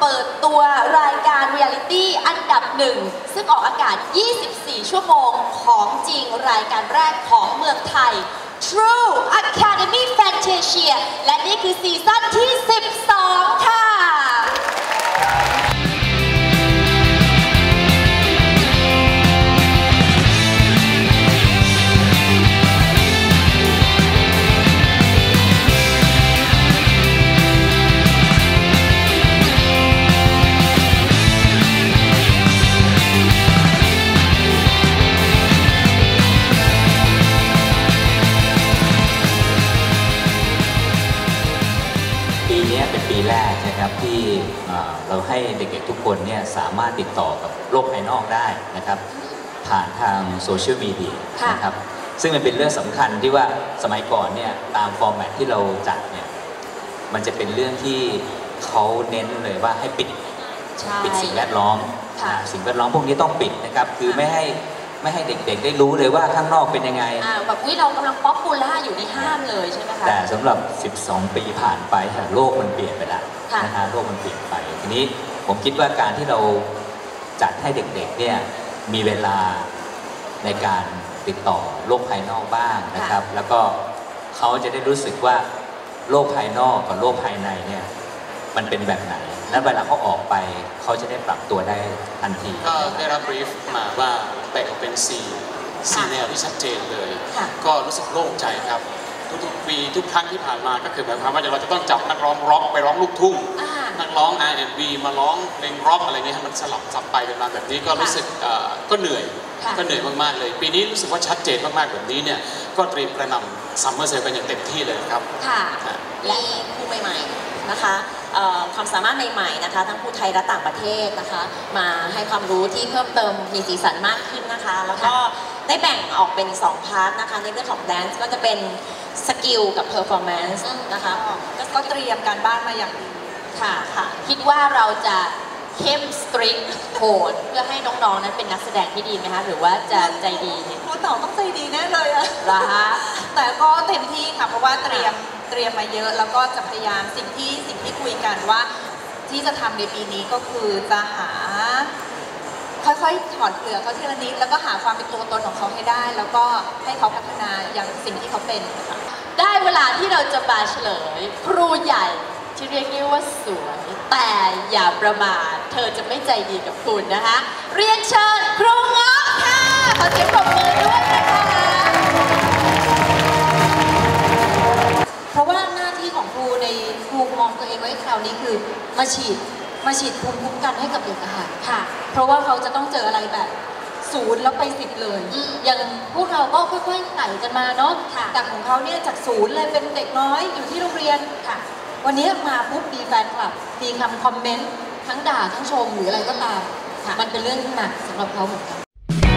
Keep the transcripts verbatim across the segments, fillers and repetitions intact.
เปิดตัวรายการเรียลิตี้อันดับหนึ่งซึ่งออกอากาศยี่สิบสี่ชั่วโมงของจริงรายการแรกของเมืองไทย True Academy Fantasia และนี่คือซีซั่นที่สิบสองค่ะปีแรกนะครับที่เราให้เด็กๆทุกคนเนี่ยสามารถติดต่อกับโลกภายนอกได้นะครับผ่านทางโซเชียลมีเดียนะครับซึ่งมันเป็นเรื่องสำคัญที่ว่าสมัยก่อนเนี่ยตามฟอร์แมตที่เราจัดเนี่ยมันจะเป็นเรื่องที่เขาเน้นเลยว่าให้ปิดปิดสิ่งแวดล้อมสิ่งแวดล้อมพวกนี้ต้องปิดนะครับคือไม่ให้ไม่ให้เด็กๆได้รู้เลยว่าข้างนอกเป็นยังไงแบบวิเรากำลังป๊อปปูล่าอยู่ที่ห้ามเลยใช่ไหมคะแต่สำหรับสิบสองปีผ่านไปโลกมันเปลี่ยนไปแล้วนะฮะโลกมันเปลี่ยนไปทีนี้ผมคิดว่าการที่เราจัดให้เด็กๆเนี่ยมีเวลาในการติดต่อโลกภายนอกบ้างนะครับแล้วก็เขาจะได้รู้สึกว่าโลกภายนอกกับโลกภายในเนี่ยมันเป็นแบบไหนและเวลาเขาออกไปเขาจะได้ปรับตัวได้ทันทีก็ได้รับบรีฟมาว่าแบ่งออกเป็นสี่สี่แนวที่ชัดเจนเลยก็รู้สึกโล่งใจครับทุกๆปีทุกครั้งที่ผ่านมาก็คือหมายความว่าเราจะต้องจับนักร้องร็อกไปร้องลูกทุ่งนักร้อง อาร์ แอนด์ บี มาร้องเพลงร็อกอะไรเงี้ยมันสลับซับไปกันมาแบบนี้ก็รู้สึกก็เหนื่อยก็เหนื่อยมากๆเลยปีนี้รู้สึกว่าชัดเจนมากๆแบบนี้เนี่ยก็เตรียมกระหน่ำซัมเมอร์เซลกันอย่างเต็มที่เลยครับค่ะและครูใหม่ๆนะคะความสามารถใหม่ๆนะคะทั้งผู้ไทยและต่างประเทศนะคะมาให้ความรู้ที่เพิ่มเติมมีสีสันมากขึ้นนะคะแล้วก็ได้แบ่งออกเป็นสองพาร์ทนะคะในเรื่องของแดนซ์ก็จะเป็นสกิลกับเพอร์ฟอร์แมนซ์นะคะก็เตรียมการบ้านมาอย่างดีค่ะค่ะคิดว่าเราจะเข้มสตริกโหดเพื่อให้น้องๆนั้นเป็นนักแสดงที่ดีไหมคะหรือว่าจะใจดีครูเต๋าต้องใจดีแน่เลยอะนะคะแต่ก็เต็มที่ค่ะเพราะว่าเตรียมเตรียมมาเยอะแล้วก็จะพยายามสิ่งที่สิ่งที่คุยกันว่าที่จะทำในปีนี้ก็คือจะหาค่อยๆถอดเปลือกเขาทีละนิดแล้วก็หาความเป็นตัวตนของเขาให้ได้แล้วก็ให้เขาพัฒนาอย่างสิ่งที่เขาเป็นได้เวลาที่เราจะมาเฉลยครูใหญ่ที่เรียกได้ว่าสวยแต่อย่าประมาทเธอจะไม่ใจดีกับคุณนะคะเรียนเชิญครูเงาะค่ะขอเสียงปรบมือด้วยนะคะเพราะว่าหน้าที่ของครูในครูมองตัวเองไว้คราวนี้คือมาฉีดมาฉีดภูมิคุ้มกันให้กับเด็กค่ะค่ะเพราะว่าเขาจะต้องเจออะไรแบบศูนย์แล้วไปสิบเลยอย่างพวกเราก็ค่อยๆไต่กันมาเนาะแต่ของเขาเนี่ยจากศูนย์เลยเป็นเด็กน้อยอยู่ที่โรงเรียนค่ะวันนี้มาปุ๊บมีแฟนคลับมีคำคอมเมนต์ทั้งด่าทั้งชมหรืออะไรก็ตามมันเป็นเรื่องหนักสำหรับเขาเหมือนกัน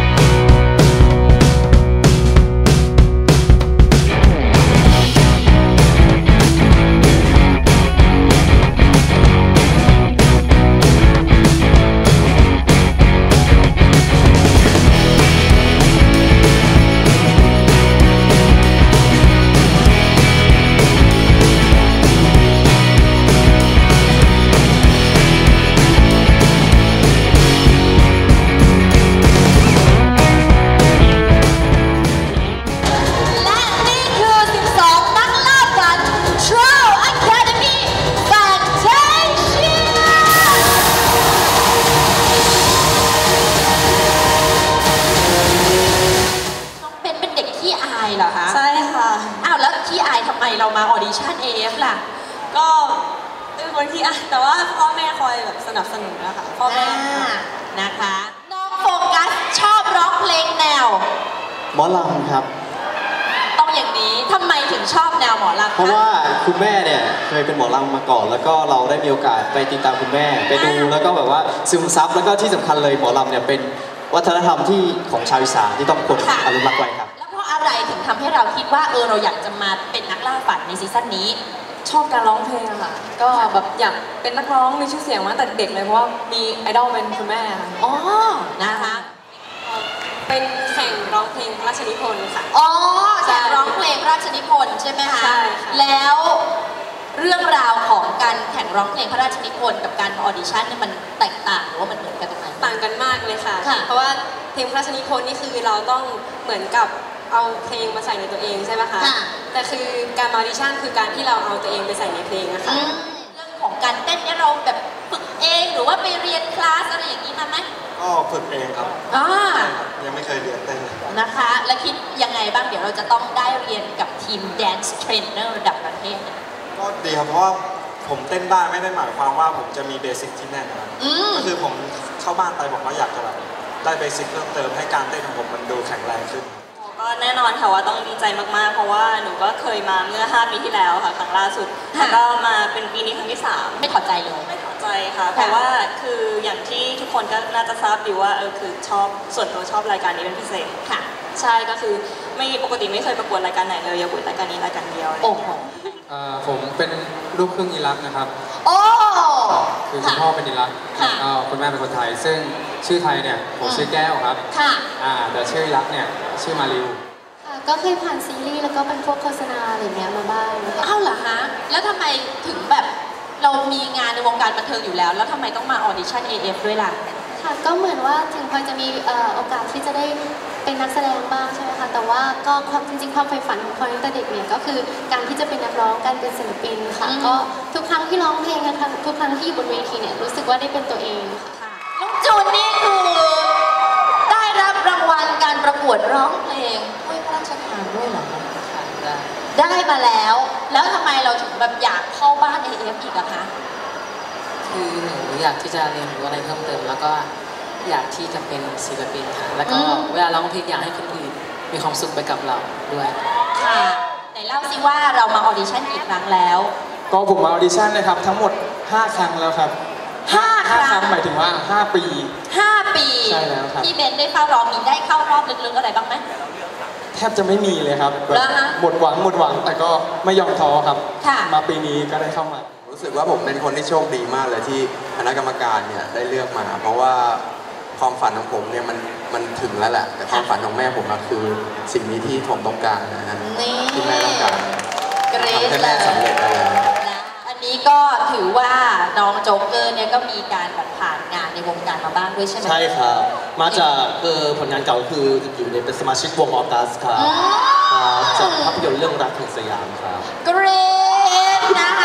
ใช่ค่ะอ้าวแล้วที่อายทำไมเรามาออดิชั่น เอ เอฟ ล่ะก็เป็นคนที่อายแต่ว่าพ่อแม่คอยแบบสนับสนุนนะคะพ่อแม่นะคะน้องโฟกัสชอบร้องเพลงแนวหมอลำครับต้องอย่างนี้ทำไมถึงชอบแนวหมอลำเพราะว่าคุณแม่เนี่ยเคยเป็นหมอลำมาก่อนแล้วก็เราได้มีโอกาสไปติดตามคุณแม่ไปดูแล้วก็แบบว่าซึมซับแล้วก็ที่สำคัญเลยหมอลำเนี่ยเป็นวัฒนธรรมที่ของชาวอีสานที่ต้องควรอนุรักษ์ไว้ครับแล้วเพราะอะไรถึงทำให้เราคิดว่าเออเราอยากจะมาเป็นนักล่าฝันในซีซั่นนี้ชอบการร้องเพลงค่ะก็แบบอยากเป็นนักร้องมีชื่อเสียงมาตั้งแต่เด็กเลยเพราะว่ามีไอดอลเป็นคุณแม่ค่ะอ๋อนะคะเป็นแข่งร้องเพลงพระราชนิพนธ์ค่ะอ๋อแข่งร้องเพลงพระราชนิพนธ์ใช่ไหมคะใช่แล้วเรื่องราวของการแข่งร้องเพลงพระราชนิพนธ์กับการออดิชั่นเนี่ยมันแตกต่างหรือว่ามันเหมือนกันตรงไหนต่างกันมากเลยค่ะค่ะเพราะว่าเพลงพระราชนิพนธ์นี่คือเราต้องเหมือนกับเอาเพลงมาใส่ในตัวเองใช่ไหมคะค่ะแต่คือการออดิชั่นคือการที่เราเอาตัวเองไปใส่ในเพลงนะคะอืมเรื่องของการเต้นเนี่ยเราแบบฝึกเองหรือว่าไปเรียนคลาสอะไรอย่างนี้มาไหมก็ฝึกเองครับอ่ายังไม่เคยเรียนเต้นเลยนะคะ และคิดยังไงบ้างเดี๋ยวเราจะต้องได้เรียนกับทีม Dance Trainer ระดับประเทศเนี่ยก็ดีครับเพราะว่าผมเต้นได้ไม่ได้หมายความว่าผมจะมีเบสิกที่แน่นนะครับอืมก็คือผมเข้าบ้านไปผมก็อยากจะแบบได้เบสิกเพิ่มเติมให้การเต้นของผมมันดูแข็งแรงขึ้นก็แน่นอนค่ะว่าต้องดีใจมากๆ เพราะว่าหนูก็เคยมาเมื่อห้าปีที่แล้วค่ะครั้งล่าสุดค่ะแล้วก็มาเป็นปีนี้ครั้งที่สามไม่ถอดใจเลยไม่เข้าใจค่ะ เพราะว่าคืออย่างที่ทุกคนก็น่าจะทราบดีว่าเออคือชอบส่วนตัวชอบรายการนี้เป็นพิเศษค่ะใช่ก็คือไม่ปกติไม่เคยประกวดรายการไหนเลยยกเว้นรายการนี้รายการเดียวโอ้โหอ่าผมเป็นลูกครึ่งอิรักนะครับโอ้คือคุณพ่อเป็นอิรักค่ะแล้วก็คุณแม่เป็นคนไทย ซึ่งชื่อไทยเนี่ยผมชื่อแก้วครับค่ะอ่าแต่ชื่ออิรักเนี่ยชื่อมาริวค่ะก็เคยผ่านซีรีส์แล้วก็เป็นพวกโฆษณาอะไรเงี้ยมาบ้างนะคะเอ้าเหรอฮะ แล้วทำไมถึงแบบเรามีงานในวงการบันเทิงอยู่แล้ว แล้วทำไมต้องมาออดิชั่น เอ เอฟ ด้วยล่ะค่ะก็เหมือนว่าถึงพลอยจะมีเอ่อโอกาสที่จะได้เป็นนักแสดงบ้างใช่ไหมคะแต่ว่าก็ความจริงๆความใฝ่ฝันของพลอยตั้งแต่เด็กเนี่ยก็คือการที่จะเป็นนักร้องการเป็นศิลปินค่ะอืมก็ทุกครั้งที่ร้องเพลงนะคะทุกครั้งที่อยู่บนเวทีเนี่ยรู้สึกว่าได้เป็นตัวเองค่ะน้องจูนนี่คือได้รับรางวัลการประกวดร้องเพลงถ้วยพระราชทานด้วยเหรอคะได้มาแล้ว แล้วทำไมเราถึงแบบอยากเข้าบ้าน เอ เอฟ อีกอะคะคือหนูอยากที่จะเรียนรู้อะไรเพิ่มเติม แล้วก็อยากที่จะเป็นศิลปินค่ะแล้วก็อืมเวลาร้องเพลงอยากให้คนอื่นมีความสุขไปกับเราด้วยค่ะไหนเล่าสิว่าเรามาออดิชั่นกี่ครั้งแล้วก็ผมมาออดิชั่นนะครับทั้งหมดห้าครั้งแล้วครับห้าครั้งครั้งหมายถึงว่าห้าปีห้าปีใช่แล้วครับพี่เบนได้เข้ารอบมีได้เข้ารอบลึกๆอะไรบ้างไหมแทบจะไม่มีเลยครับแบบเหรอฮะหมดหวังหมดหวังแต่ก็ไม่ยอมท้อครับค่ะมาปีนี้ก็ได้เข้ามารู้สึกว่าผมเป็นคนที่โชคดีมากเลยที่คณะกรรมการเนี่ยได้เลือกมา เพราะว่าความฝันของผมเนี่ยมันมันถึงแล้วแหละแต่ความฝันของแม่ผมอะคือสิ่งนี้ที่ผมต้องการนะฮะนี่ที่แม่ต้องการเกรทำซให้เลแม่ยสำเร็จได้แล้วนะอันนี้ก็ถือว่าน้องโจ๊กเกอร์เนี่ยก็มีการแบบผ่านงานในวงการมาบ้างด้วยใช่ไหมใช่ครับ มาจากเออผลงานเก่าคืออยู่ในเป็นสมาชิกวงออกัสครับครับจากภาพยนตร์เรื่องรักแห่งสยามครับเกรซนะคะ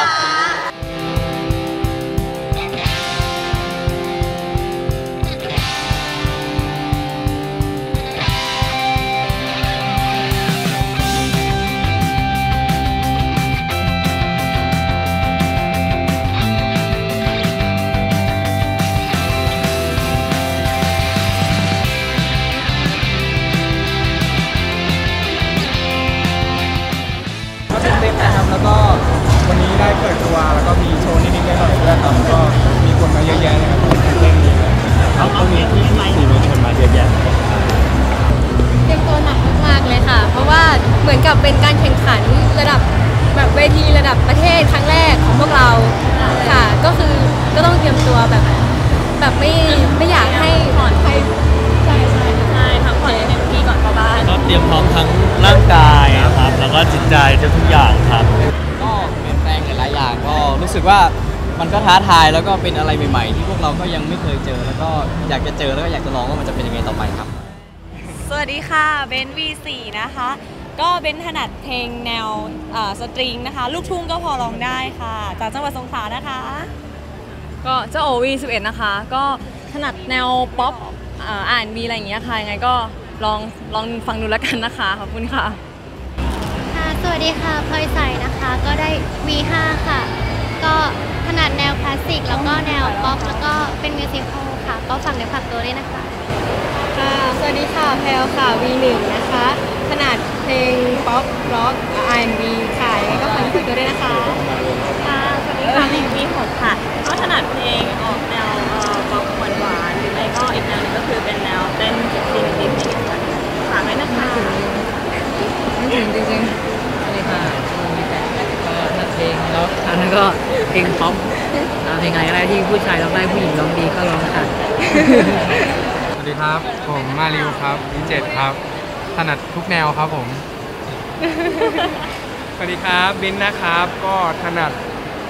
ก็ตื่นเต้นนะครับแล้วก็วันนี้ได้เปิดตัวแล้วก็มีโชว์นิดๆหน่อยๆด้วยครับก็มีคนมาเยอะแยะเลยครับตื่นเต้นดีครับตรงนี้ที่สี่มวลชนมาเยอะแยะเตรียมตัวหนักมากๆเลยค่ะ เพราะว่าเหมือนกับเป็นการแข่งขันระดับแบบเวทีระดับประเทศครั้งแรกของพวกเราค่ะ ก็คือก็ต้องเตรียมตัวแบบแบบไม่ไม่อยากให้ผ่อนให้ใช่ใช่ใช่พักผ่อนให้เต็มที่ก่อนเข้าบ้านก็เตรียมพร้อมทั้งร่างกายนะครับ แล้วก็จิตใจทุกอย่างครับก็เปลี่ยนแปลงหลายๆอย่างก็รู้สึกว่ามันก็ท้าทายแล้วก็เป็นอะไรใหม่ๆ ที่พวกเราก็ยังไม่เคยเจอ แล้วก็อยากจะเจอแล้วก็อยากจะลองว่ามันจะเป็นยังไงต่อไปครับสวัสดีค่ะเบน วี โฟร์ นะคะ ก็เบนถนัดเพลงแนวสตริงนะคะ ลูกทุ่งก็พอร้องได้ค่ะจากจังหวัดสงขลานะคะก็เจ้าโอ วี สิบเอ็ด นะคะ ก็ถนัดแนวป๊อปอ่านมีอะไรอย่างเงี้ยค่ะยังไงก็ลองลองฟังดูแล้วกันนะคะขอบคุณค่ะค่ะสวัสดีค่ะพลอยใสนะคะก็ได้ วี ห้า ค่ะ ก็ถนัดแนวคลาสสิกแล้วก็แนวป๊อปแล้วก็เป็นมิวสิคัลค่ะ ก็ฝากในฝากตัวด้วยนะคะค่ะ สวัสดีค่ะแพลวค่ะ วี หนึ่ง นะคะถนัดเพลงป๊อปร็อก อาร์ แอนด์ บี ค่ะยังไงก็ฝากในฝากตัวด้วยนะคะค่ะ สวัสดีค่ะเบน วี หก ค่ะ ก็ถนัดเพลงออกแนวป๊อปหวานๆหรือไม่ก็อีกแนวหนึงก็คือเป็นแนวเต้นเซ็กซี่นิดๆอย่างเงี้ยค่ะฝากไว้นะคะไม่ถึงจริงๆสวัสดีค่ะก็นัดเพลงแล้วอันนั้นก็เพลงป๊อปเพลงอะไรก็ได้ที่ผู้ชายร้องได้ผู้หญิงร้องดีก็ร้องค่ะสวัสดีครับ ผมมาริวครับวีเจ็ดครับ ถนัดทุกแนวครับผม สวัสดีครับบินนะครับ ก็ถนัด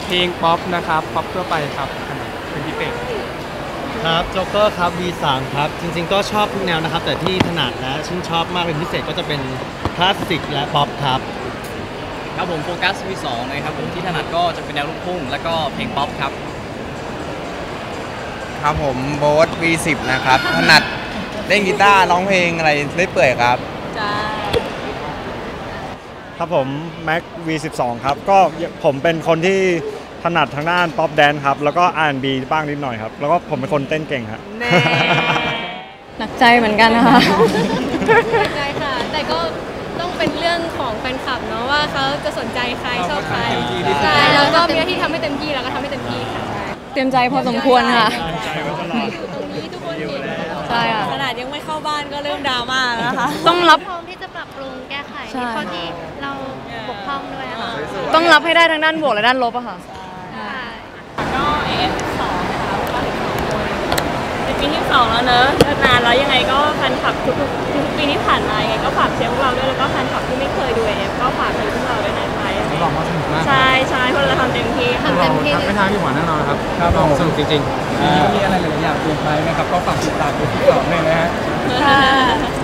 เพลงป๊อปนะครับป๊อปทั่วไปครับเป็นพิเศษครับโจ๊กเกอร์ครับ วี สาม ครับ จริงๆก็ชอบทุกแนวนะครับ แต่ที่ถนัดและชื่นชอบมากเป็นพิเศษก็จะเป็นคลาสสิกและป๊อปครับครับผมโฟกัส วี สอง นะครับผมที่ถนัดก็จะเป็นแนวลูกทุ่งและก็เพลงป๊อปครับครับผมโบ๊ท วี สิบ นะครับถนัดเล่นกีตาร์ร้องเพลงอะไรเรื่อยเปื่อยครับจ้าครับผมแม็ก วี สิบสอง ครับก็ผมเป็นคนที่ถนัดทางด้านป๊อปแดนซ์ครับแล้วก็ อาร์ แอนด์ บี บ้างนิดหน่อยครับแล้วก็ผมเป็นคนเต้นเก่งครับหนักใจเหมือนกันนะคะ หนักใจค่ะ แต่ก็ต้องเป็นเรื่องของแฟนคลับเนาะว่าเขาจะสนใจใครชอบใครใช่แล้วก็มีหน้าที่ทำให้เต็มที่แล้วก็ทำให้เต็มที่ค่ะเตรียมใจพอสมควรค่ะตรงนี้ทุกคนเห็นใช่ค่ะขนาดยังไม่เข้าบ้านก็เริ่มดราม่าแล้วนะคะต้องรับพร้อมที่จะปรับปรุงแก้ไขใช่ข้อที่เราบกพร่องด้วยค่ะต้องรับให้ได้ทั้งด้านบวกและด้านลบอะค่ะก็ เอ เอฟ สอง นะคะก็อีกสองคนเป็นปีที่สองแล้วเนอะนานแล้วยังไงก็แฟนคลับทุกๆทุกปีที่ผ่านมายังไงก็ฝากเชียร์พวกเราด้วยแล้วก็แฟนคลับที่ไม่เคยดู เอ เอฟ ก็ฝากเชียร์พวกเราด้วยนะคะบอกว่าสนุกมากใช่ใช่พวกเราทำเต็มที่ทำเต็มที่ไม่ทางที่หวานแน่นอนครับครับผมสนุกจริงๆมีอะไรหลายๆอย่างเปลี่ยนไปนะครับก็ฝากติดตามดูที่สองเลยนะฮะค่ะ